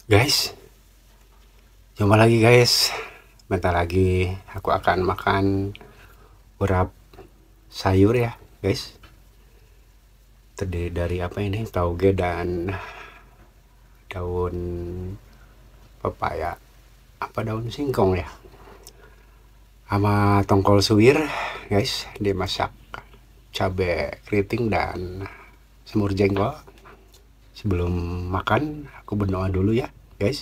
Guys, jumpa lagi guys. Bentar lagi aku akan makan urap sayur ya guys. Terdiri dari apa ini? Tauge dan daun pepaya. Apa daun singkong ya? Sama tongkol suwir guys. Dimasak cabai keriting dan semur jengkol. Sebelum makan aku berdoa dulu ya guys.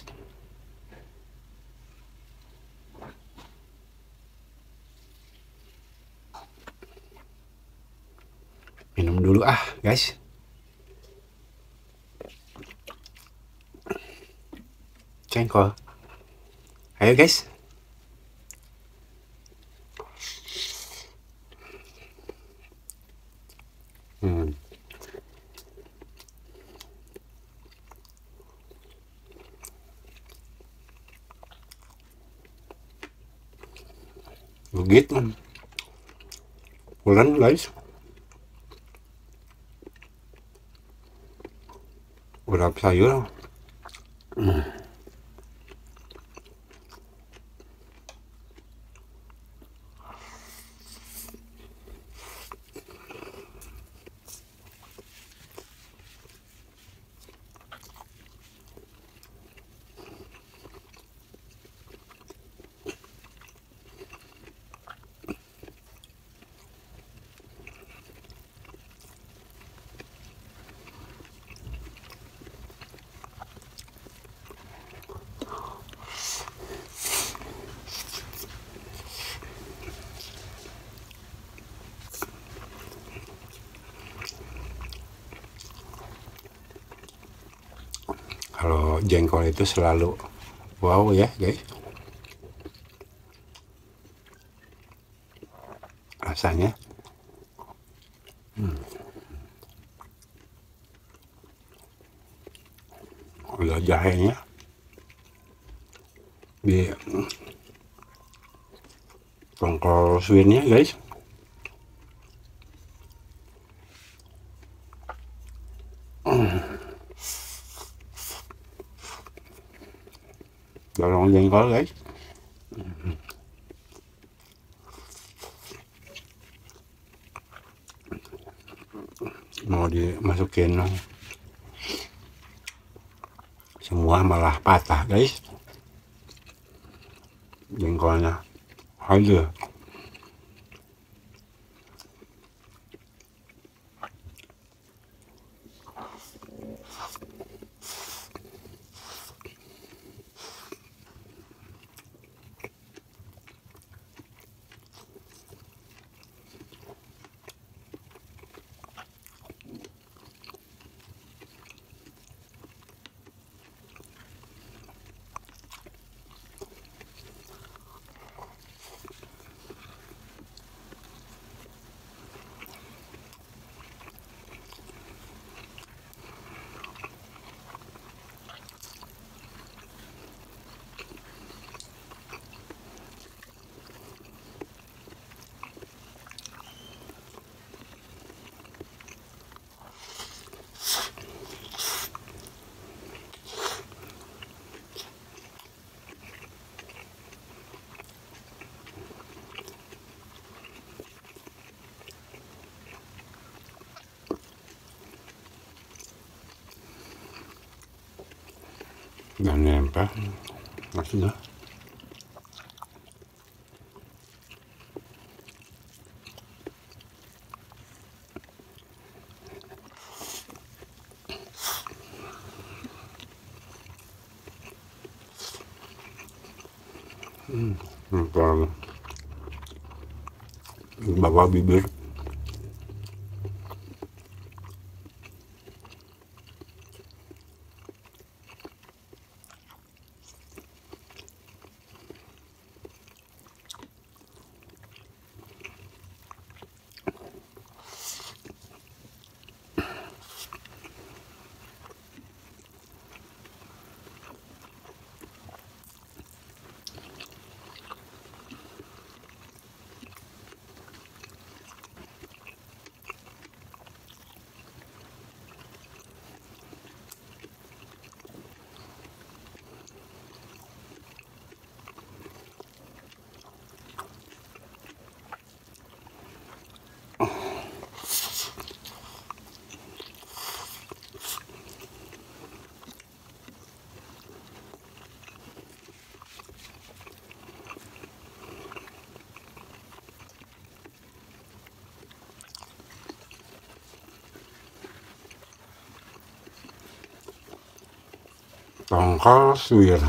Minum dulu guys. Jengkol. Ayo guys. Begitu. Pulang guys. Urap sayur. Kalau jengkol itu selalu wow ya guys. Rasanya udah jahenya di tongkol suwirnya guys. Dorong jengkol guys. Mau dimasukin semua malah patah guys jengkolnya. Aduh. Dan nempel maksudnya. Nempel di bawah bibir. tongkol suwir.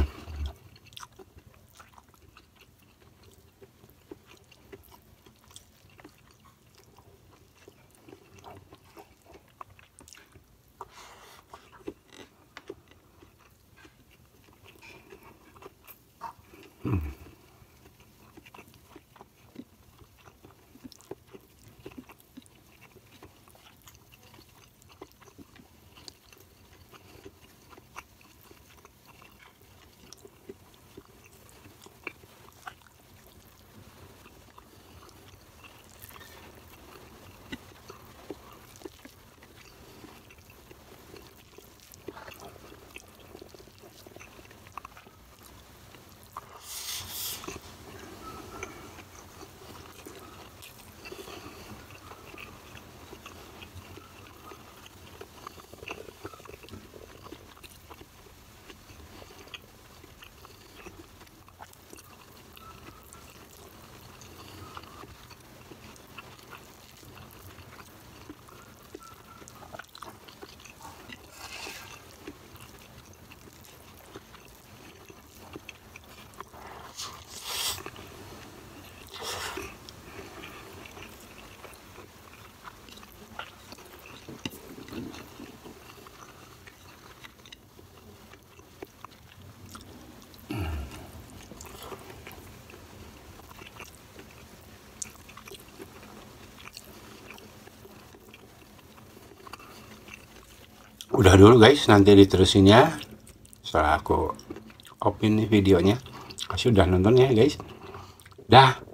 Udah dulu guys, nanti diterusin ya setelah aku open nih videonya. Kasih udah nonton ya guys. Dah.